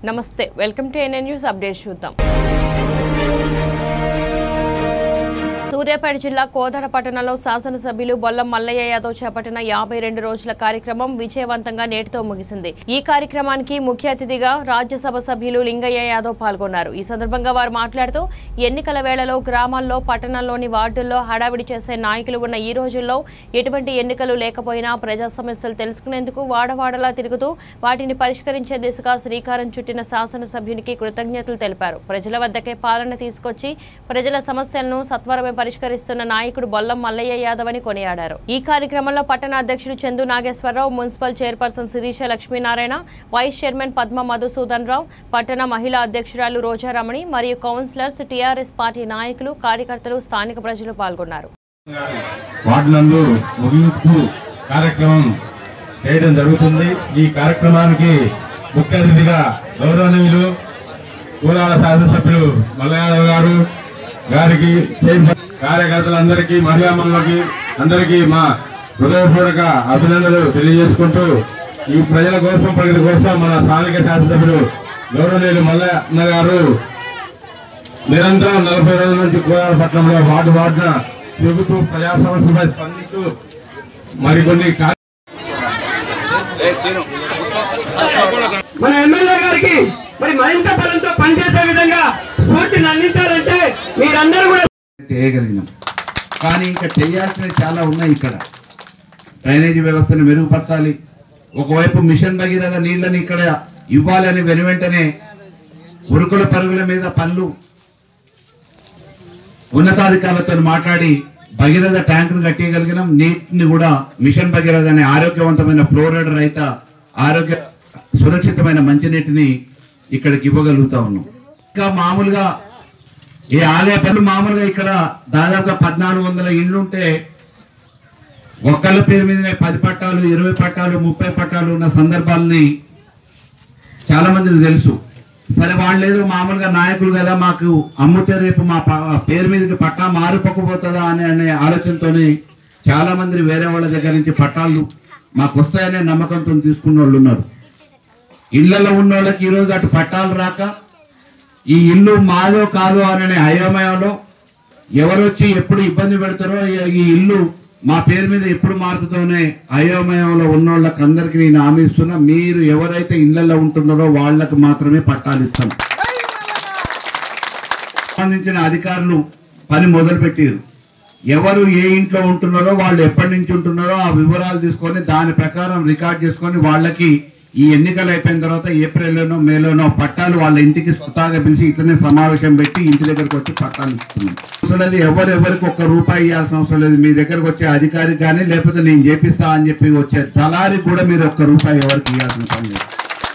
నమస్తే welcome to NN news update చూద్దాం. సూర్యాపేట జిల్లా కోదాడ పట్టణంలో శాసనసభ్యులు బొల్లం మల్లయ్య యాదవ్ చేపట్టిన 52 రోజుల కార్యక్రమం విజయవంతంగా నేటితో ముగిసింది. ఈ కార్యక్రమానికి ముఖ్య అతిథిగా రాజ్యసభ సభ్యులు లింగయ్య యాదవ్ పాల్గొన్నారు. ఈ సందర్భంగా వారు మాట్లాడుతూ ఎన్నికల వేళలో గ్రామాల్లో పట్టణంలోని వార్డుల్లో హడావిడి చేసే నాయకులు ఉన్న ఈ రోజుల్లో ఎటువంటి ఎన్నికలు లేకపోయినా ప్రజా సమస్యలు తెలుసుకునేందుకు వాడవాడలా తిరుగుతూ వాటిని పరిష్కరించే దిశగా శ్రీకారం చుట్టిన శాసనసభ్యునికి కృతజ్ఞతలు తెలిపారు. ప్రజల వద్దకే పాలన తీసుకొచ్చి ప్రజల సమస్యలను సత్వరమే పరిష్కరిస్తున్న నాయకుడు బొల్లం మల్లయ్య యాదవ్ అని కొనియాడారు. ఈ కార్యక్రమంలో పట్టణ అధ్యక్షుడు Chandu Nageswararao, municipal chairperson Sirisha Lakshminarayana, vice chairman Padma Madhusudan Rao, పట్టణ మహిళా అధ్యక్షురాలు రోజారమణి మరియు కౌన్సిలర్స్, టీఆర్ఎస్ పార్టీ నాయకులు, కార్యకర్తలు, స్థానిక ప్రజలు పాల్గొన్నారు. ఈ కార్యక్రమానికి ముఖ్య అతిథిగా గౌరవనీయులు కోదాడ శాసనసభ్యులు మల్లయ్య గారికి, కార్యకర్తలందరికీ, మహిళా మనులకి అందరికీ మా హృదయపూర్వక అభినందనలు తెలియజేసుకుంటూ ఈ ప్రజల కోసం, ప్రగతి కోసం మన స్థానిక శాసనసభ్యులు గౌరవనీయులు మల్లయ్య గారు నిరంతరం 40 రోజుల నుంచి కోదాడ పట్టణంలో వార్డున తిరుగుతూ ప్రజా సమస్యలపై స్పందిస్తూ మరికొన్ని మన ఎమ్మెల్యే గారికి మరింత బలంతో పనిచేసే విధంగా స్ఫూర్తిని అందించాలంటే మీరందరూ కూడా చేయగలిగినాం. కానీ ఇంకా చేయాల్సినవి చాలా ఉన్నాయి. ఇక్కడ డ్రైనేజీ వ్యవస్థను మెరుగుపరచాలి. ఒకవైపు మిషన్ భగీరథ నీళ్లని ఇక్కడ ఇవ్వాలని వెనువెంటనే ఉరుకుల పరుగుల మీద పనులు ఉన్నతాధికారులతో మాట్లాడి భగీరథ ట్యాంకును కట్టగలిగినాం. నీటిని కూడా మిషన్ భగీరథ అనే ఆరోగ్యవంతమైన ఫ్లోరైడ్ రహిత ఆరోగ్య సురక్షితమైన మంచినీటిని ఇక్కడికి ఇవ్వగలుగుతా ఉన్నాం. ఇంకా మామూలుగా ఈ ఆలయ పనులు మామూలుగా ఇక్కడ దాదాపుగా 1400 ఇండ్లు ఉంటే ఒక్కళ్ళ పేరు మీదనే 10 పట్టాలు, 20 పట్టాలు, 30 పట్టాలు ఉన్న సందర్భాలని చాలా మందికి తెలుసు. సరే, వాళ్ళు ఏదో మామూలుగా నాయకులు కదా, మాకు అమ్ముతే రేపు మా పేరు మీదకి పట్టా మారిపోకపోతుందా అనే ఆలోచనతోనే చాలా మంది వేరే వాళ్ళ దగ్గర నుంచి పట్టాలు మాకు వస్తాయనే నమ్మకంతో తీసుకున్న వాళ్ళు ఉన్నారు. ఇళ్లలో ఉన్న వాళ్ళకి ఈరోజు అటు పట్టాలు రాక ఈ ఇల్లు మాదో కాదో అనే అయోమయంలో ఎవరొచ్చి ఎప్పుడు ఇబ్బంది పెడతారో, ఈ ఇల్లు మా పేరు మీద ఎప్పుడు మారుతుందోనే అయోమయంలో ఉన్న వాళ్ళకి అందరికీ నేను హామీ ఇస్తున్నా, మీరు ఎవరైతే ఇళ్లలో ఉంటున్నారో వాళ్ళకు మాత్రమే పట్టాలు ఇస్తాం. సంబంధించిన అధికారులు పని మొదలు పెట్టారు. ఎవరు ఏ ఇంట్లో ఉంటున్నారో, వాళ్ళు ఎప్పటి నుంచి ఉంటున్నారో ఆ వివరాలు తీసుకొని దాని ప్రకారం రికార్డ్ చేసుకొని వాళ్ళకి ఈ ఎన్నికలు అయిపోయిన తర్వాత ఏప్రిల్లోనో మేలోనో పట్టాలు వాళ్ళ ఇంటికి స్వతహాగా పిలిచి ఇట్లనే సమావేశం పెట్టి ఇంటి దగ్గరకు వచ్చి పట్టాలు ఇస్తున్నాం. అవసరం లేదు, ఎవరెవరికి ₹1 ఇవ్వాల్సిన అవసరం లేదు. మీ దగ్గరకు వచ్చే అధికారికి కానీ లేకపోతే నేను చేపిస్తా అని చెప్పి వచ్చే దళారికి కూడా మీరు ₹1 ఎవరికి ఇవ్వాల్సిన పని లేదు.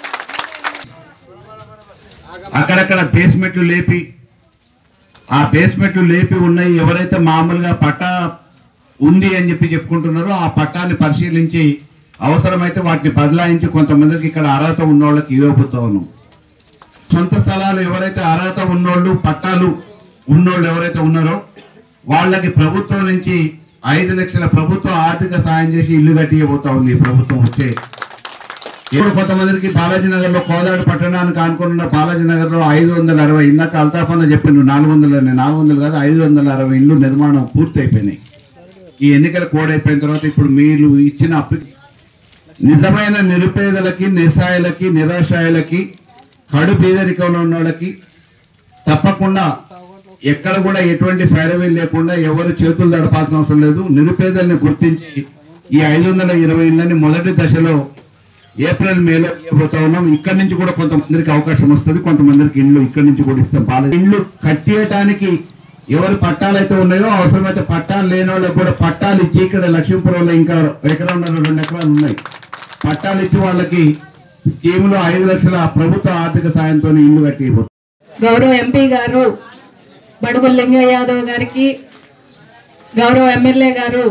అక్కడక్కడ బేస్మెంట్లు లేపి ఆ బేస్మెంట్లు లేపి ఉన్నాయి. ఎవరైతే మామూలుగా పట్టా ఉంది అని చెప్పి చెప్పుకుంటున్నారో ఆ పట్టాన్ని పరిశీలించి అవసరమైతే వాటిని బదలాయించి కొంతమందికి ఇక్కడ అర్హత ఉన్నోళ్ళకి ఇవ్వబోతా ఉన్నాం. సొంత స్థలాలు ఎవరైతే అర్హత ఉన్నోళ్ళు, పట్టాలు ఉన్నోళ్ళు ఎవరైతే ఉన్నారో వాళ్ళకి ప్రభుత్వం నుంచి 5 లక్షల ప్రభుత్వం ఆర్థిక సాయం చేసి ఇల్లు కట్టియబోతా ఉంది ప్రభుత్వం వచ్చే. ఇప్పుడు కొంతమందికి బాలాజీనగర్ లో, కోదాడ పట్టణానికి ఆనుకున్న బాలాజీనగర్ లో 560, ఇందాక అల్తాఫ్ అన్న చెప్పిండు 400 కాదు 560 ఇల్లు నిర్మాణం పూర్తి అయిపోయినాయి. ఈ ఎన్నికల కోడ్ అయిపోయిన తర్వాత ఇప్పుడు మీరు ఇచ్చిన నిజమైన నిరుపేదలకి, నిస్సాయులకి, నిరాశాయులకి, కడు పేదరికంలో ఉన్న వాళ్ళకి తప్పకుండా ఎక్కడ కూడా ఎటువంటి ఫైరవీల్ లేకుండా ఎవరు చేతులు దడపాల్సిన అవసరం లేదు. నిరుపేదల్ని గుర్తించి ఈ 520 ఇళ్ళని మొదటి దశలో ఏప్రిల్ మేలో ఇవ్వబోతా ఉన్నాం. ఇక్కడి నుంచి కూడా కొంతమందికి అవకాశం వస్తుంది, కొంతమందికి ఇండ్లు ఇక్కడి నుంచి కూడా ఇస్తాం. ఇండ్లు కట్టేయటానికి ఎవరు పట్టాలైతే ఉన్నాయో అవసరమైతే పట్టాలు లేని వాళ్ళకి కూడా పట్టాలు ఇచ్చి, ఇక్కడ లక్ష్మీపురంలో ఇంకా 1 ఎకరం 2 ఎకరాలు ఉన్నాయి, పట్టాలు ఇచ్చి వాళ్ళకి స్కీములో 5 లక్షల ప్రభుత్వ ఆర్థిక సాయంతో ఇల్లు కట్టిపోతుంది. గౌరవ ఎంపీ గారు బడుగుల లింగయ్య యాదవ్ గారికి, గౌరవ ఎమ్మెల్యే గారు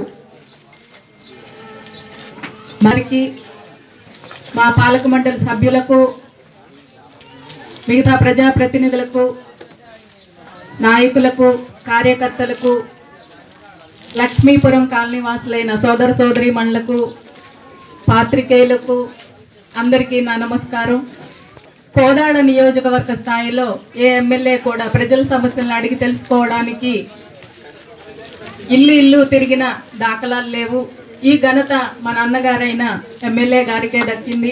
మనకి, మా పాలక మండలి సభ్యులకు, మిగతా ప్రజాప్రతినిధులకు, నాయకులకు, కార్యకర్తలకు, లక్ష్మీపురం కాలనీ వాసులైన సోదర సోదరీమణులకు, పాత్రికేయులకు అందరికీ నా నమస్కారం. కోదాడ నియోజకవర్గ స్థాయిలో ఏ ఎమ్మెల్యే కూడా ప్రజల సమస్యలను అడిగి తెలుసుకోవడానికి ఇల్లు తిరిగిన దాఖలాలు లేవు. ఈ ఘనత మన అన్నగారైన ఎమ్మెల్యే గారికే దక్కింది.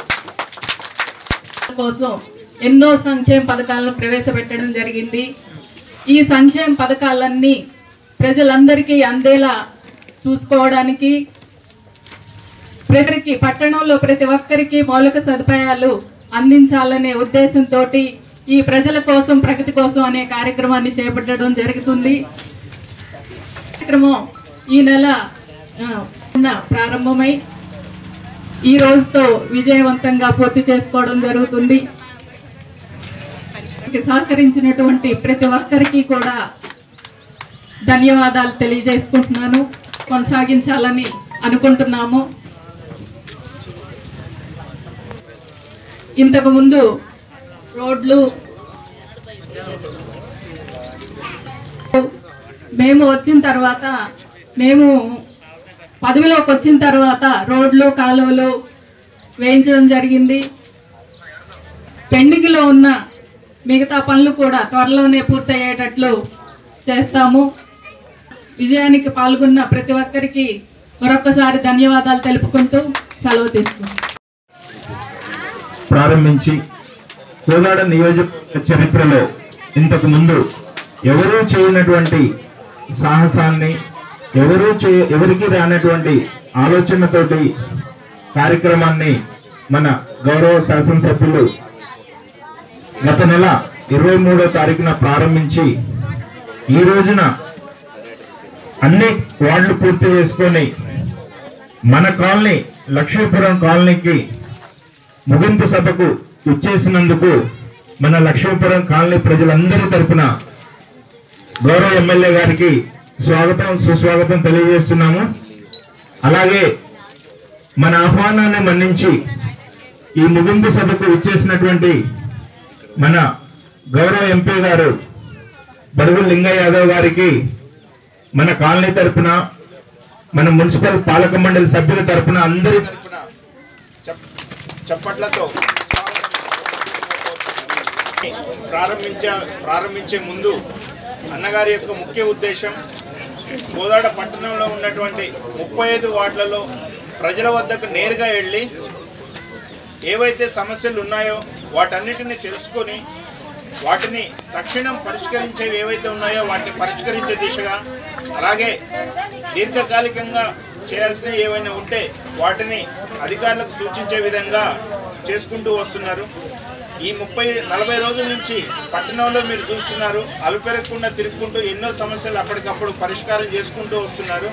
కోసం ఎన్నో సంక్షేమ పథకాలను ప్రవేశపెట్టడం జరిగింది. ఈ సంక్షేమ పథకాలన్నీ ప్రజలందరికీ అందేలా చూసుకోవడానికి, ప్రతికి పట్టణంలో ప్రతి ఒక్కరికి మౌలిక సదుపాయాలు అందించాలనే ఉద్దేశంతో ఈ ప్రజల కోసం ప్రగతి కోసం అనే కార్యక్రమాన్ని చేపట్టడం జరుగుతుంది. కార్యక్రమం ఈ నెల ప్రారంభమై ఈ రోజుతో విజయవంతంగా పూర్తి చేసుకోవడం జరుగుతుంది. సహకరించినటువంటి ప్రతి ఒక్కరికి కూడా ధన్యవాదాలు తెలియజేసుకుంటున్నాను. కొనసాగించాలని అనుకుంటున్నాము. ఇంతకు ముందు రోడ్లు మేము వచ్చిన తర్వాత, మేము పదవిలోకి వచ్చిన తర్వాత రోడ్లు కాలువలు వేయించడం జరిగింది. పెండింగ్లో ఉన్న మిగతా పనులు కూడా త్వరలోనే పూర్తయ్యేటట్లు చేస్తాము. విజయానికి పాల్గొన్న ప్రతి ఒక్కరికి మరొకసారి ధన్యవాదాలు తెలుపుకుంటూ సెలవు తీసుకుంటాం. ప్రారంభించి కోదాడ నియోజకవర్గ చరిత్రలో ఇంతకు ముందు ఎవరూ చేయనటువంటి సాహసాన్ని, ఎవరికి రానటువంటి ఆలోచనతోటి కార్యక్రమాన్ని మన గౌరవ శాసనసభ్యులు గత నెల 23వ తారీఖున ప్రారంభించి ఈ రోజున అన్ని వార్డులు పూర్తి చేసుకొని మన కాలనీ లక్ష్మీపురం కాలనీకి ముగింపు సభకు ఇచ్చేసినందుకు మన లక్ష్మీపురం కాలనీ ప్రజలందరి తరపున గౌరవ ఎమ్మెల్యే గారికి స్వాగతం సుస్వాగతం తెలియజేస్తున్నాము. అలాగే మన ఆహ్వానాన్ని మన్నించి ఈ ముగింపు సభకు ఇచ్చేసినటువంటి మన గౌరవ ఎంపీ గారు బడుగుల లింగయ్య యాదవ్ గారికి మన కాలనీ తరపున, మన మున్సిపల్ పాలక మండలి సభ్యుల తరపున అందరి తరపున చప్పట్లతో ప్రారంభించే ముందు అన్నగారి యొక్క ముఖ్య ఉద్దేశం కోదాడ పట్టణంలో ఉన్నటువంటి 35 వార్డులలో ప్రజల వద్దకు నేరుగా వెళ్ళి ఏవైతే సమస్యలు ఉన్నాయో వాటన్నిటిని తెలుసుకొని వాటిని తక్షణం పరిష్కరించేవి ఏవైతే ఉన్నాయో వాటిని పరిష్కరించే దిశగా, అలాగే దీర్ఘకాలికంగా చేయాల్సినవి ఏవైనా ఉంటే వాటిని అధికారులకు సూచించే విధంగా చేసుకుంటూ వస్తున్నారు. ఈ 30-40 రోజుల నుంచి పట్టణంలో మీరు చూస్తున్నారు, అలుపెరగకుండా తిరుగుకుంటూ ఎన్నో సమస్యలు అప్పటికప్పుడు పరిష్కారం చేసుకుంటూ వస్తున్నారు.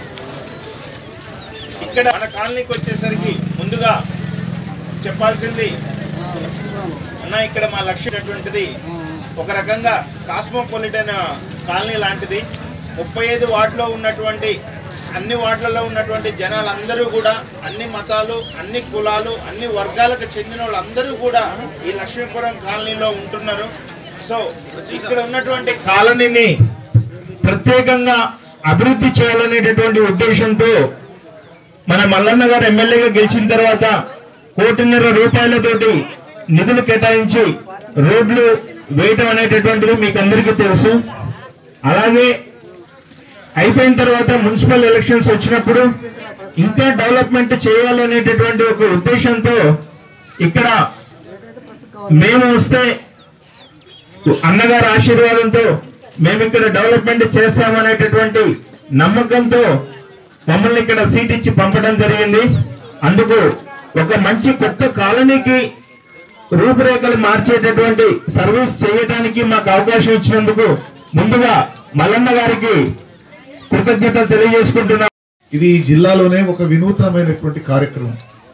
ఇక్కడ మన కాలనీకి వచ్చేసరికి ముందుగా చెప్పాల్సింది అన్న, ఇక్కడ మా లక్ష్యం అటువంటిది ఒక రకంగా కాస్మోపాలిటన్ కాలనీ లాంటిది. 35 వార్డులో ఉన్నటువంటి అన్ని వార్డులలో ఉన్నటువంటి జనాలందరూ కూడా అన్ని మతాలు, అన్ని కులాలు, అన్ని వర్గాలకు చెందిన వాళ్ళందరూ కూడా ఈ లక్ష్మీపురం కాలనీలో ఉంటున్నారు. సో ఇక్కడ ఉన్నటువంటి కాలనీని ప్రత్యేకంగా అభివృద్ధి చేయాలనేటటువంటి ఉద్దేశంతో మన మల్లన్న గారు ఎమ్మెల్యేగా గెలిచిన తర్వాత 1.5 కోటి రూపాయలతోటి నిధులు కేటాయించి రోడ్లు వేయటం అనేటటువంటిది మీకు అందరికీ తెలుసు. అలాగే అయిపోయిన తర్వాత మున్సిపల్ ఎలక్షన్స్ వచ్చినప్పుడు ఇంకా డెవలప్మెంట్ చేయాలనేటటువంటి ఒక ఉద్దేశంతో ఇక్కడ మేము వస్తే అన్నగారి ఆశీర్వాదంతో మేము ఇక్కడ డెవలప్మెంట్ చేస్తామనేటటువంటి నమ్మకంతో మమ్మల్ని ఇక్కడ సీట్ ఇచ్చి పంపడం జరిగింది. అందుకు ఒక మంచి కొత్త కాలనీకి రూపురేఖలు మార్చేటటువంటి సర్వీస్ చేయడానికి మాకు అవకాశం ఇచ్చినందుకు ముందుగా మల్లన్న గారికి కృతజ్ఞతలు తెలియజేసుకుంటున్నాం. ఇది ఈ జిల్లాలోనే ఒక వినూత్నమైనటువంటి కార్యక్రమం.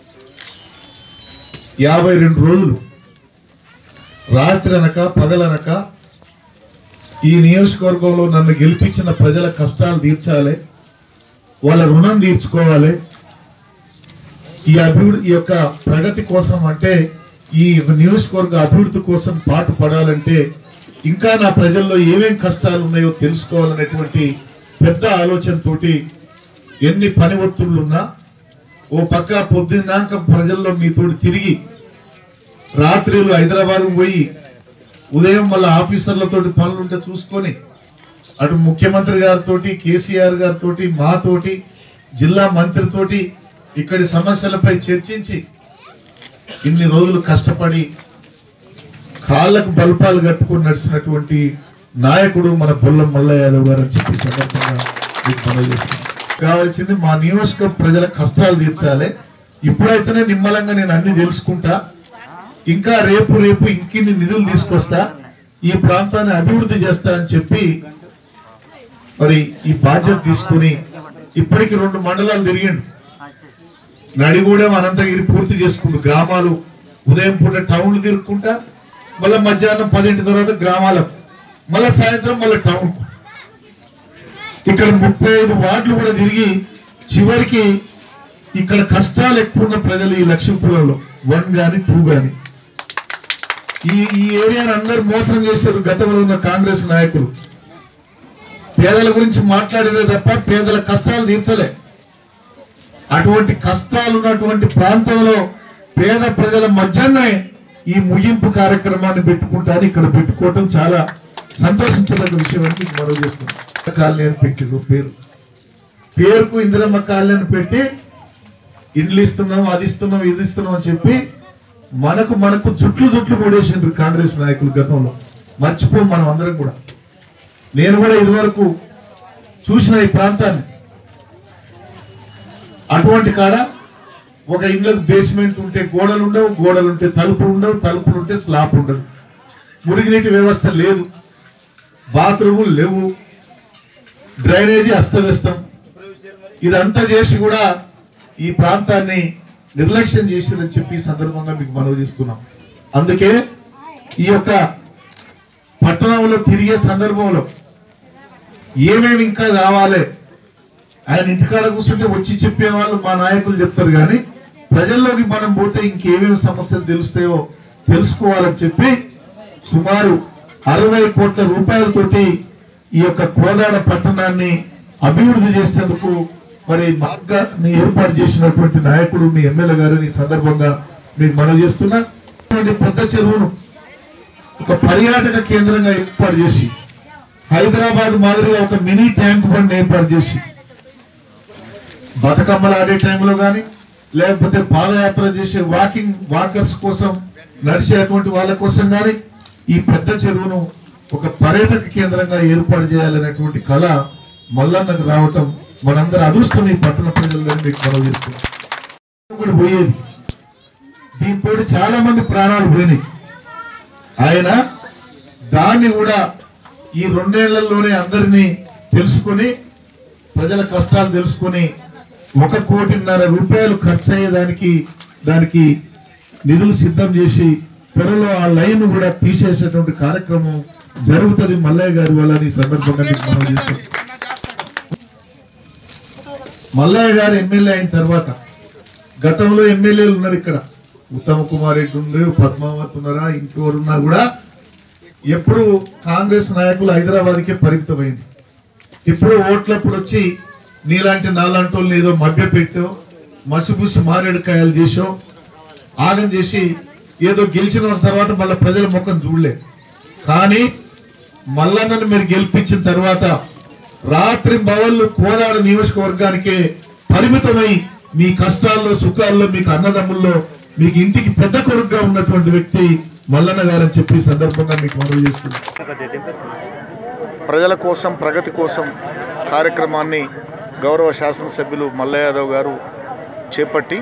52 రోజులు రాత్రి అనక పగలనక ఈ నియోజకవర్గంలో నన్ను గెలిపించిన ప్రజల కష్టాలు తీర్చాలి, వాళ్ళ రుణం తీర్చుకోవాలి. ఈ అభివృద్ధి, ఈ యొక్క ప్రగతి కోసం, అంటే ఈ నియోజకవర్గ అభివృద్ధి కోసం పాటు పడాలంటే ఇంకా నా ప్రజల్లో ఏమేం కష్టాలు ఉన్నాయో తెలుసుకోవాలనేటువంటి పెద్ద ఆలోచనతోటి ఎన్ని పని ఒత్తులున్నా ఓ పక్క పొద్దున్నాక ప్రజల్లో మీతోటి తిరిగి రాత్రిలు హైదరాబాద్ పోయి ఉదయం మళ్ళీ ఆఫీసర్లతో పనులుంటే చూసుకొని అటు ముఖ్యమంత్రి గారితో, కేసీఆర్ గారితో, మాతోటి, జిల్లా మంత్రితోటి ఇక్కడి సమస్యలపై చర్చించి ఇన్ని రోజులు కష్టపడి కాళ్ళకు బల్పాలు కట్టుకొని నడిచినటువంటి నాయకుడు మన బొల్లం మల్లయ్య యాదవ్ గారు అని చెప్పి సందర్భంగా మీకు మనవి చేస్తున్నాను. కావాల్సింది మా నియోజక ప్రజల కష్టాలు తీర్చాలి. ఇప్పుడైతేనే నిమ్మలంగా నేను అన్ని తెలుసుకుంటా, ఇంకా రేపు ఇంకిన్ని నిధులు తీసుకొస్తా, ఈ ప్రాంతాన్ని అభివృద్ధి చేస్తా అని చెప్పి మరి ఈ బాధ్యత తీసుకుని ఇప్పటికి 2 మండలాలు తిరిగిండు. నడిగూడెం, అనంతగిరి పూర్తి చేసుకుంటూ గ్రామాలు ఉదయం పూట టౌన్లు తిరుక్కుంటా, మళ్ళీ మధ్యాహ్నం 10 తర్వాత గ్రామాలకు, మళ్ళీ సాయంత్రం మళ్ళీ టౌన్. ఇక్కడ 35 వార్డులు కూడా తిరిగి చివరికి ఇక్కడ కష్టాలు ఎక్కువ ఉన్న ప్రజలు ఈ లక్ష్మీపురంలో 1 గాని 2 గాని ఈ ఏరియాని అందరూ మోసం చేశారు. గతంలో ఉన్న కాంగ్రెస్ నాయకులు పేదల గురించి మాట్లాడినే తప్ప పేదల కష్టాలు తీర్చలే. అటువంటి కష్టాలు ఉన్నటువంటి ప్రాంతంలో పేద ప్రజల మధ్యనే ఈ ముగింపు కార్యక్రమాన్ని పెట్టుకుంటారు. ఇక్కడ పెట్టుకోవటం చాలా సంతోషించదగ్గ విషయం అని మీకు మనవి చేస్తున్నాం. కాలనీ అని పెట్టిరు, పేరుకు ఇందిరమ్మ కాలనీ అని పెట్టి ఇండ్లు ఇస్తున్నాం, అది ఇస్తున్నాం, ఇది ఇస్తున్నాం అని చెప్పి మనకు జుట్లు మూడేసిండ్రు కాంగ్రెస్ నాయకులు గతంలో. మర్చిపోం మనం అందరం కూడా. నేను కూడా ఇదివరకు చూసిన ఈ ప్రాంతాన్ని. అటువంటి కాడ ఒక ఇండ్లకు బేస్మెంట్ ఉంటే గోడలు ఉండవు, గోడలు ఉంటే తలుపులు ఉండవు, తలుపులు ఉంటే స్లాబ్ ఉండదు, మురుగునీటి వ్యవస్థ లేదు, బాత్రూములు లేవు, డ్రైనేజీ అస్తవ్యస్తం. ఇదంతా చేసి కూడా ఈ ప్రాంతాన్ని నిర్లక్ష్యం చేసిందని చెప్పి సందర్భంగా మీకు మనవి చేస్తున్నాం. అందుకే ఈ యొక్క పట్టణంలో తిరిగే సందర్భంలో ఏమేమి ఇంకా కావాలి, ఆయన ఇంటికాడ కూర్చుంటే వచ్చి చెప్పేవాళ్ళు మా నాయకులు చెప్తారు, కానీ ప్రజల్లోకి మనం పోతే ఇంకేమేమి సమస్యలు తెలుస్తాయో తెలుసుకోవాలని చెప్పి సుమారు 60 కోట్ల రూపాయలతోటి ఈ యొక్క కోదాడ పట్టణాన్ని అభివృద్ధి చేసేందుకు మరి మార్గాన్ని ఏర్పాటు చేసినటువంటి నాయకుడు మీ ఎమ్మెల్యే గారిని సందర్భంగా మీకు మనవి చేస్తున్నా. పెద్ద చెరువును ఒక పర్యాటక కేంద్రంగా ఏర్పాటు చేసి హైదరాబాద్ మాదిరిగా ఒక మినీ ట్యాంక్ బండ్ ఏర్పాటు చేసి బతుకమ్మలు ఆడే టైంలో కానీ లేకపోతే పాదయాత్ర చేసే వాకర్స్ కోసం నడిచేటువంటి వాళ్ళ కోసం కానీ ఈ పెద్ద చెరువును ఒక పర్యాటక కేంద్రంగా ఏర్పాటు చేయాలనేటువంటి కళ మల్లన్నకు రావటం మనందరి అదృష్టం. ఈ పట్టణ ప్రజలు మీకు మనవి చేస్తున్నాం. పోయేది దీంతో చాలా మంది ప్రాణాలు పోయినాయి. ఆయన దాన్ని కూడా ఈ 2 ఏళ్లలోనే అందరినీ తెలుసుకొని ప్రజల కష్టాలు తెలుసుకొని 1.5 కోటి ఖర్చు అయ్యేదానికి దానికి నిధులు సిద్ధం చేసి త్వరలో ఆ లైన్ కూడా తీసేసేటువంటి కార్యక్రమం జరుగుతుంది మల్లయ్య గారి వల్ల. ఈ సందర్భంగా మనం చేస్తాం. మల్లయ్య గారు ఎమ్మెల్యే అయిన తర్వాత గతంలో ఎమ్మెల్యేలు ఉన్నారు ఇక్కడ, ఉత్తమ్ కుమార్ రెడ్డి ఉన్నారు, పద్మావతి ఉన్నారా, ఇంకెవరున్నా కూడా ఎప్పుడు కాంగ్రెస్ నాయకులు హైదరాబాద్కే పరిమితమైంది. ఇప్పుడు ఓట్లప్పుడు వచ్చి నీలాంటి నాలాంటి వాళ్ళు ఏదో మభ్య పెట్టో మసిపూసి మారేడుకాయలు చేసో ఆగం చేసి ఏదో గెలిచిన తర్వాత మళ్ళీ ప్రజల ముఖం చూడలే. కానీ మల్లన్నను మీరు గెలిపించిన తర్వాత రాత్రి బవళ్ళు కోదాడ నియోజకవర్గానికే పరిమితమై మీ కష్టాల్లో సుఖాల్లో మీకు అన్నదమ్ముల్లో మీకు ఇంటికి పెద్ద కొడుకుగా ఉన్నటువంటి వ్యక్తి మల్లన్న గారని చెప్పి సందర్భంగా మీకు మనవి చేస్తున్నాను. ప్రజల కోసం ప్రగతి కోసం కార్యక్రమాన్ని గౌరవ శాసనసభ్యులు మల్లయ్య యాదవ్ గారు చేపట్టి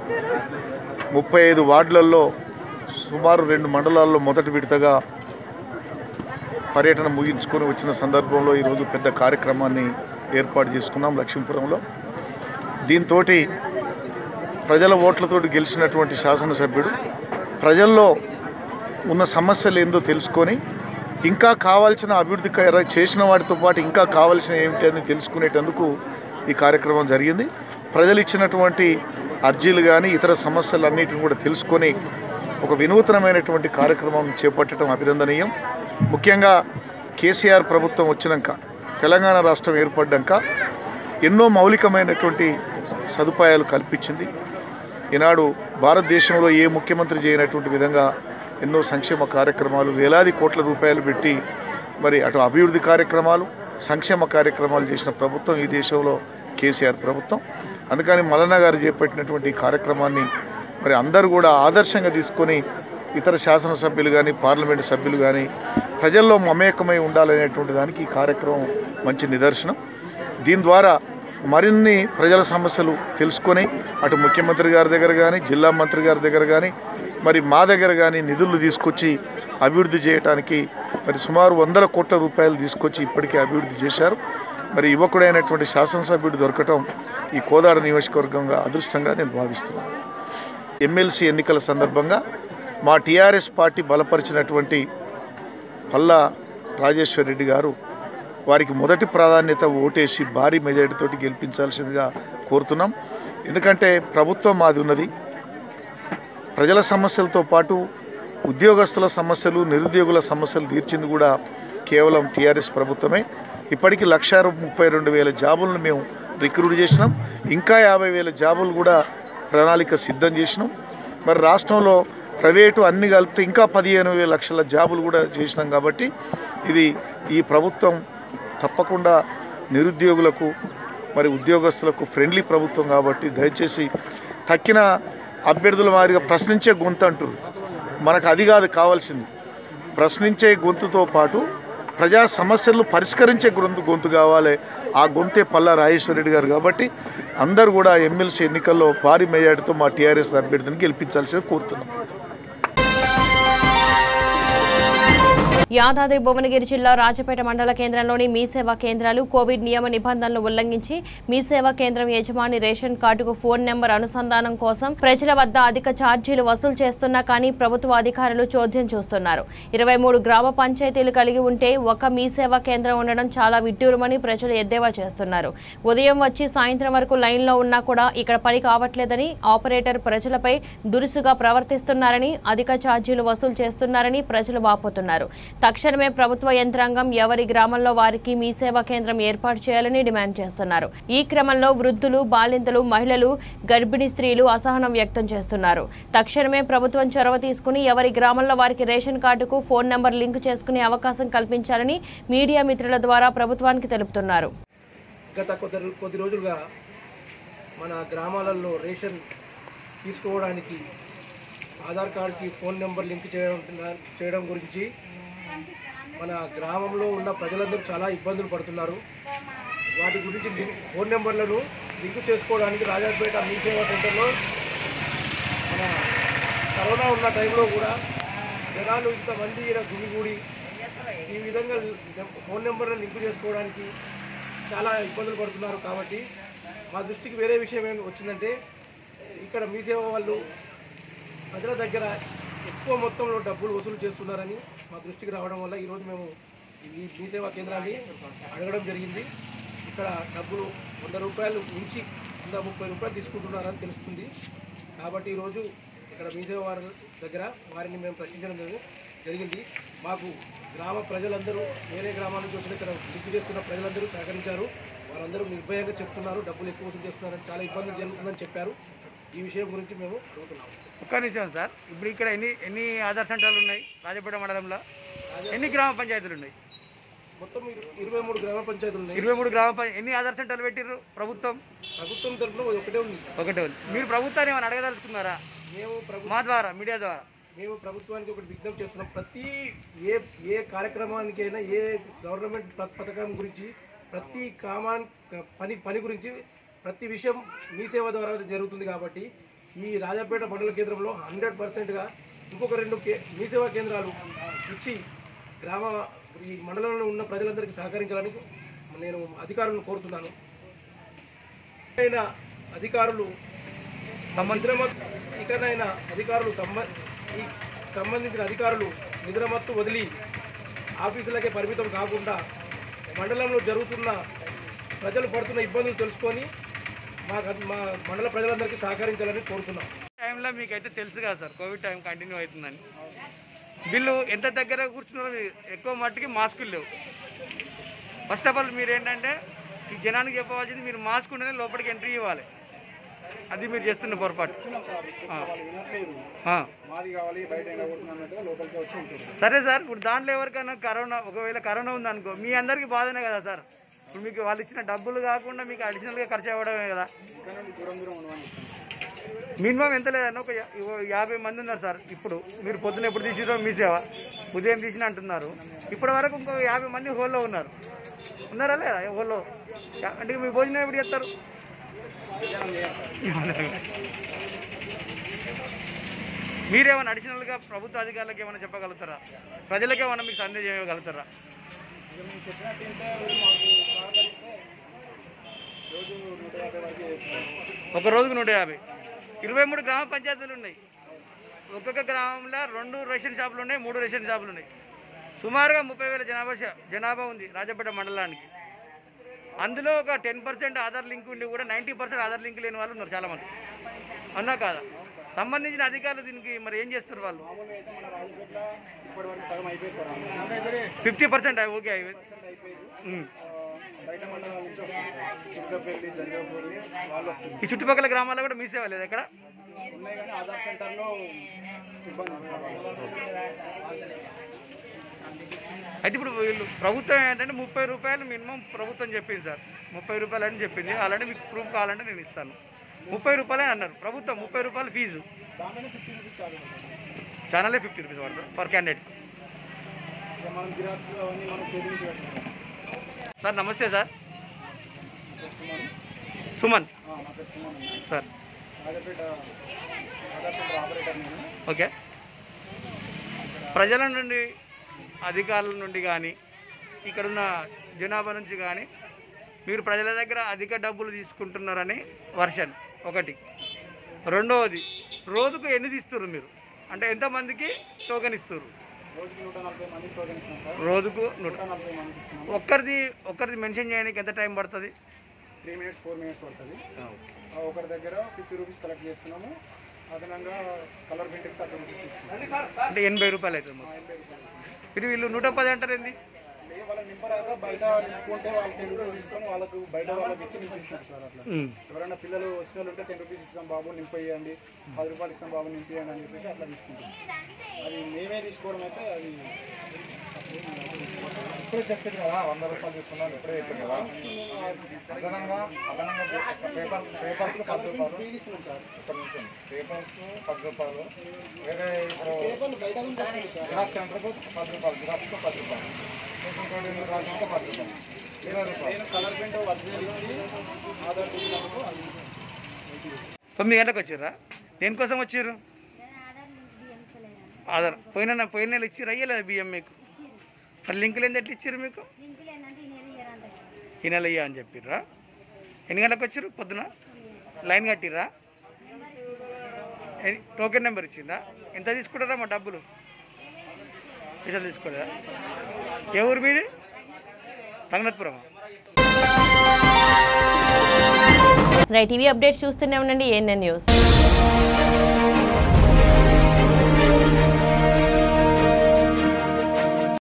35 వార్డులలో సుమారు 2 మండలాల్లో మొదటి విడతగా పర్యటన ముగించుకొని వచ్చిన సందర్భంలో ఈరోజు పెద్ద కార్యక్రమాన్ని ఏర్పాటు చేసుకున్నాం లక్ష్మీపురంలో. దీంతో ప్రజల ఓట్లతోటి గెలిచినటువంటి శాసనసభ్యుడు ప్రజల్లో ఉన్న సమస్యలు ఏందో తెలుసుకొని ఇంకా కావాల్సిన అభివృద్ధి చేసిన వాటితో పాటు ఇంకా కావాల్సిన ఏమిటి అని తెలుసుకునేటందుకు ఈ కార్యక్రమం జరిగింది. ప్రజలు ఇచ్చినటువంటి అర్జీలు కానీ ఇతర సమస్యలన్నిటిని కూడా తెలుసుకొని ఒక వినూతనమైనటువంటి కార్యక్రమం చేపట్టడం అభినందనీయం. ముఖ్యంగా కేసీఆర్ ప్రభుత్వం వచ్చినాక తెలంగాణ రాష్ట్రం ఏర్పడ్డాక ఎన్నో మౌలికమైనటువంటి సదుపాయాలు కల్పించింది. ఈనాడు భారతదేశంలో ఏ ముఖ్యమంత్రి చేయనటువంటి విధంగా ఎన్నో సంక్షేమ కార్యక్రమాలు వేలాది కోట్ల రూపాయలు పెట్టి మరి అటు అభివృద్ధి కార్యక్రమాలు సంక్షేమ కార్యక్రమాలు చేసిన ప్రభుత్వం ఈ దేశంలో కేసీఆర్ ప్రభుత్వం. అందుకని మల్లన్న గారు చేపట్టినటువంటి ఈ కార్యక్రమాన్ని మరి అందరూ కూడా ఆదర్శంగా తీసుకొని ఇతర శాసనసభ్యులు కానీ పార్లమెంటు సభ్యులు కానీ ప్రజల్లో మమేకమై ఉండాలనేటువంటి దానికి ఈ కార్యక్రమం మంచి నిదర్శనం. దీని ద్వారా మరిన్ని ప్రజల సమస్యలు తెలుసుకొని అటు ముఖ్యమంత్రి గారి దగ్గర కానీ జిల్లా మంత్రి గారి దగ్గర కానీ మరి మా దగ్గర కానీ నిధులు తీసుకొచ్చి అభివృద్ధి చేయడానికి మరి సుమారు 100 కోట్ల రూపాయలు తీసుకొచ్చి ఇప్పటికే అభివృద్ధి చేశారు. మరి యువకుడైనటువంటి శాసనసభ్యుడు దొరకటం ఈ కోదాడ నియోజకవర్గంగా అదృష్టంగా నేను భావిస్తున్నాను. ఎమ్మెల్సీ ఎన్నికల సందర్భంగా మా టీఆర్ఎస్ పార్టీ బలపరిచినటువంటి పల్లా రాజేశ్వర్ రెడ్డి గారు వారికి మొదటి ప్రాధాన్యత ఓటేసి భారీ మెజారిటీతో గెలిపించాల్సిందిగా కోరుతున్నాం. ఎందుకంటే ప్రభుత్వం మాది ఉన్నది. ప్రజల సమస్యలతో పాటు ఉద్యోగస్తుల సమస్యలు నిరుద్యోగుల సమస్యలు తీర్చింది కూడా కేవలం టీఆర్ఎస్ ప్రభుత్వమే. ఇప్పటికీ 1,32,000 జాబులను మేము రిక్రూట్ చేసినాం. ఇంకా 50,000 జాబులు కూడా ప్రణాళిక సిద్ధం చేసినాం. మరి రాష్ట్రంలో ప్రైవేటు అన్ని కలిపితే ఇంకా 15,000 లక్షల జాబులు కూడా చేసినాం. కాబట్టి ఇది ఈ ప్రభుత్వం తప్పకుండా నిరుద్యోగులకు మరి ఉద్యోగస్తులకు ఫ్రెండ్లీ ప్రభుత్వం. కాబట్టి దయచేసి తక్కిన అభ్యర్థుల మాదిరిగా ప్రశ్నించే గొంతు అంటారు, మనకు అది కాదు కావాల్సింది. ప్రశ్నించే గొంతుతో పాటు ప్రజా సమస్యలను పరిష్కరించే గొంతు కావాలి. ఆ గొంతే పల్లా రాజేశ్వర రెడ్డి గారు. కాబట్టి అందరూ కూడా ఎమ్మెల్సీ ఎన్నికల్లో భారీ మెజార్టీతో మా టీఆర్ఎస్ అభ్యర్థిని గెలిపించాల్సింది కోరుతున్నాం. యాదాద్రి భువనగిరి జిల్లా రాజపేట మండల కేంద్రంలోని మీ సేవా కేంద్రాలు కోవిడ్ నియమ నిబంధనలు ఉల్లంఘించి మీ సేవా కేంద్రం యజమాని రేషన్ కార్డుకు ఫోన్ నెంబర్ అనుసంధానం కోసం ప్రజల వద్ద అధిక ఛార్జీలు వసూలు చేస్తున్నా కానీ ప్రభుత్వ అధికారులు చోద్యం చూస్తున్నారు. 23 గ్రామ పంచాయతీలు కలిగి ఉంటే ఒక మీ సేవా కేంద్రం ఉండడం చాలా విడ్డూరమని ప్రజలు ఎద్దేవా చేస్తున్నారు. ఉదయం వచ్చి సాయంత్రం వరకు లైన్లో ఉన్నా కూడా ఇక్కడ పని కావట్లేదని, ఆపరేటర్ ప్రజలపై దురుసుగా ప్రవర్తిస్తున్నారని, అధిక ఛార్జీలు వసూలు చేస్తున్నారని ప్రజలు వాపోతున్నారు. తక్షణమే ప్రభుత్వ యంత్రాంగం ఎవరి గ్రామంలో వారికి మీ సేవా కేంద్రం ఏర్పాటు చేయాలని డిమాండ్ చేస్తున్నారు. ఈ క్రమంలో వృద్ధులు, బాలింతలు, మహిళలు, గర్భిణీ స్త్రీలు అసహనం వ్యక్తం చేస్తున్నారు. తక్షణమే ప్రభుత్వం చొరవ తీసుకుని ఎవరి గ్రామంలో వారికి రేషన్ కార్డుకు ఫోన్ నెంబర్ లింక్ చేసుకునే అవకాశం కల్పించాలని మీడియా మిత్రుల ద్వారా ప్రభుత్వానికి తెలుపుతున్నారు. గత కొద్ది రోజులుగా మన గ్రామాలలో రేషన్ తీసుకోవడానికి ఆధార్ కార్డుకి ఫోన్ నెంబర్ లింక్ చేయడం గురించి మన గ్రామంలో ఉన్న ప్రజలందరూ చాలా ఇబ్బందులు పడుతున్నారు. వాటి గురించి ఫోన్ నెంబర్లను లింక్ చేసుకోవడానికి రాజాపేట మీ సేవా సెంటర్లో మన కరోనా ఉన్న టైంలో కూడా జనాలు ఇంతమంది గుమిగూడి ఈ విధంగా ఫోన్ నెంబర్లను లింక్ చేసుకోవడానికి చాలా ఇబ్బందులు పడుతున్నారు. కాబట్టి మా దృష్టికి వేరే విషయం ఏమి వచ్చిందంటే, ఇక్కడ మీ సేవ వాళ్ళు ప్రజల దగ్గర ఎక్కువ మొత్తంలో డబ్బులు వసూలు చేస్తున్నారని మా దృష్టికి రావడం వల్ల ఈరోజు మేము ఈ మీ సేవా కేంద్రాన్ని అడగడం జరిగింది. ఇక్కడ డబ్బులు 100 రూపాయలు నుంచి 130 రూపాయలు తీసుకుంటున్నారని తెలుస్తుంది. కాబట్టి ఈరోజు ఇక్కడ మీ సేవ వారి దగ్గర వారిని మేము ప్రశ్నించడం జరిగింది. మాకు గ్రామ ప్రజలందరూ వేరే గ్రామాల నుంచి వచ్చిన ఇక్కడ లింక్ చేస్తున్న ప్రజలందరూ సహకరించారు. వారందరూ నిర్భయంగా చెప్తున్నారు డబ్బులు ఎక్కువ వసూలు చేస్తున్నారని, చాలా ఇబ్బంది జరుగుతుందని చెప్పారు. ఈ విషయం గురించి మేము అడుగుతున్నాము. ఒక్క నిమిషం సార్, ఇప్పుడు ఇక్కడ ఎన్ని ఆధార్ సెంటర్లు ఉన్నాయి రాజపేట మండలంలో? ఎన్ని గ్రామ పంచాయతీలు ఉన్నాయి? మొత్తం 23 గ్రామ పంచాయతీలు ఉన్నాయి. 23 గ్రామ ఎన్ని ఆధార్ సెంటర్లు పెట్టిర్రు ప్రభుత్వం తరఫున ఒకటే ఉంది. మీరు ప్రభుత్వాన్ని ఏమైనా అడగదలుచుకున్నారా? మేము మా ద్వారా మీడియా ద్వారా మేము ప్రభుత్వానికి ఒకటి విజ్ఞప్తి చేస్తున్నాం. ప్రతి ఏ కార్యక్రమానికైనా ఏ గవర్నమెంట్ పథకం గురించి ప్రతి పని గురించి ప్రతి విషయం మీ సేవ ద్వారా జరుగుతుంది. కాబట్టి ఈ రాజాపేట మండల కేంద్రంలో 100%గా ఇంకొక 2 మీ సేవా కేంద్రాలు ఇచ్చి ఈ మండలంలో ఉన్న ప్రజలందరికీ సహకరించాలని నేను అధికారులను కోరుతున్నాను. ఇకనైనా అధికారులు సంబంధించిన అధికారులు నిద్రమత్తు వదిలి ఆఫీసులకే పరిమితం కాకుండా మండలంలో జరుగుతున్న ప్రజలు పడుతున్న ఇబ్బందులు తెలుసుకొని మా మండల ప్రజలందరికీ సహకరించాలని కోరుతున్నాం. టైంలో మీకైతే తెలుసు కదా సార్, కోవిడ్ టైం కంటిన్యూ అవుతుందని. వీళ్ళు ఎంత దగ్గర కూర్చున్నారో ఎక్కువ మట్టుకి మాస్కులు లేవు. ఫస్ట్ ఆఫ్ ఆల్ మీరు ఏంటంటే ఈ జనానికి చెప్పవలసింది, మీరు మాస్క్ ఉంటేనే లోపలికి ఎంట్రీ ఇవ్వాలి. అది మీరు చేస్తున్న పొరపాటు. సరే సార్, ఇప్పుడు దాంట్లో ఎవరికైనా కరోనా, ఒకవేళ కరోనా ఉందనుకో మీ అందరికీ బాధనే కదా సార్. ఇప్పుడు మీకు వాళ్ళు ఇచ్చిన డబ్బులు కాకుండా మీకు అడిషనల్గా ఖర్చు అవ్వడమే కదా. మినిమం ఎంత లేదన్నా ఒక 50 మంది ఉన్నారు సార్. ఇప్పుడు మీరు పొద్దున ఎప్పుడు తీసిరో మీ సేవ ఉదయం తీసిన అంటున్నారు. ఇప్పటి వరకు ఇంకో 50 మంది హోల్లో ఉన్నారా లేదా హోల్లో? అంటే మీ భోజనం ఎప్పుడు చేస్తారు? మీరేమైనా అడిషనల్గా ప్రభుత్వ అధికారులకు ఏమైనా చెప్పగలుగుతారా? ప్రజలకి ఏమైనా మీకు సందేశం చేయగలుగుతారా? ఒక రోజుకు 150. 23 గ్రామ పంచాయతీలు ఉన్నాయి. ఒక్కొక్క గ్రామంలో 2 రేషన్ షాపులు ఉన్నాయి, 3 రేషన్ షాపులు ఉన్నాయి. సుమారుగా 30,000 జనాభా ఉంది రాజపేట మండలానికి. అందులో ఒక 10% ఆధార్ లింక్ ఉండి కూడా 90% ఆధార్ లింక్ లేని వాళ్ళు ఉన్నారు చాలామంది. అన్నా కాదా? సంబంధించిన అధికారులు దీనికి మరి ఏం చేస్తారు వాళ్ళు? 50% ఓకే అయిపోయింది. ఈ చుట్టుపక్కల గ్రామాల్లో కూడా మీ సేవ లేదు ఎక్కడ? అయితే ఇప్పుడు వీళ్ళు ప్రభుత్వం ఏంటంటే 30 రూపాయలు మినిమం ప్రభుత్వం చెప్పింది సార్. 30 రూపాయలు అని చెప్పింది. అలాంటి మీకు ప్రూఫ్ కావాలంటే నేను ఇస్తాను. 30 రూపాయలు అని అన్నారు ప్రభుత్వం. 30 రూపాయలు ఫీజు. ఛానలే 50 రూపీస్ పడుతుంది పర్ క్యాండిడేట్. సార్ నమస్తే సార్. సుమన్ సార్. ఓకే. ప్రజల నుండి, అధికారుల నుండి కానీ, ఇక్కడున్న జనాభా నుంచి కానీ మీరు ప్రజల దగ్గర అధిక డబ్బులు తీసుకుంటున్నారని వర్షన్ ఒకటి. రెండవది, రోజుకు ఎన్ని తీస్తున్నారు మీరు? అంటే ఎంతమందికి టోకెన్ ఇస్తారు? రోజుకు 140. ఒక్కరిది మెన్షన్ చేయడానికి ఎంత టైం పడుతుంది? 3 minutes 4 minutes పడుతుంది. ఒకరి దగ్గర 50 రూపీస్ కలెక్ట్ చేస్తున్నాము. అదనంగా కలర్ ప్రింట్కి 30 రూపీస్ ఇస్తున్నాము. అంటే 80 రూపాయలు అవుతుంది. ఇది వీళ్ళు 110 అంటారు ఏంది? వాళ్ళ నింపరాక బయట నింపుకుంటే వాళ్ళు 10 రూపీస్ తీసుకొని వాళ్ళకు బయట వాళ్ళకి ఇచ్చి నింపిస్తున్నారు సార్. అట్లా ఎవరైనా పిల్లలు వచ్చిన వాళ్ళు ఉంటే 10 రూపీస్ ఇస్తాం బాబు నింపేయండి, 10 రూపాయలు ఇస్తాం బాబు నింపేయండి అని చెప్పేసి అట్లా తీసుకుంటాం. అది మేమే తీసుకోవడం అయితే అది ఇప్పుడే చెప్పింది కదా 100 రూపాయలు తీసుకున్నాను ఇప్పుడే చెప్పింది కదా. అదనంగా పేపర్స్ 10 రూపాయలు ఇస్తున్నాం సార్. ఇక్కడ నుంచి పేపర్స్ 10 రూపాయలు. వేరే ఇప్పుడు జిరాక్స్ సెంటర్కు 10 రూపాయలు, జిరాక్స్కు 10 రూపాయలు, రాసినంటే 10 రూపాయలు, 20 రూపాయలు. కలర్ ప్రింట్ ఒరిజినల్ ఇచ్చి ఆధార్ తీసుకున్నందుకు 9 గంటలకు వచ్చారా? దేనికోసం వచ్చారు? ఆధార్ పోయిన నెల ఇచ్చిర్రు అయ్యలేదు బియ్యం మీకు? మరి లింకులు ఏంది ఎట్లా ఇచ్చారు మీకు? ఈ నెల ఇయ్యా అని చెప్పిర్రా? ఎన్ని గంటలకు వచ్చారు? పొద్దున లైన్ కట్టిర్రా? టోకెన్ నెంబర్ ఇచ్చిందా? ఎంత తీసుకుంటారా మా డబ్బులు? పైసలు తీసుకోలేదా? ఏ ఊరు మీది? రంగనాథపురం. రైట్, టీవీ అప్డేట్ చూస్తూనే ఉండండి ANN న్యూస్.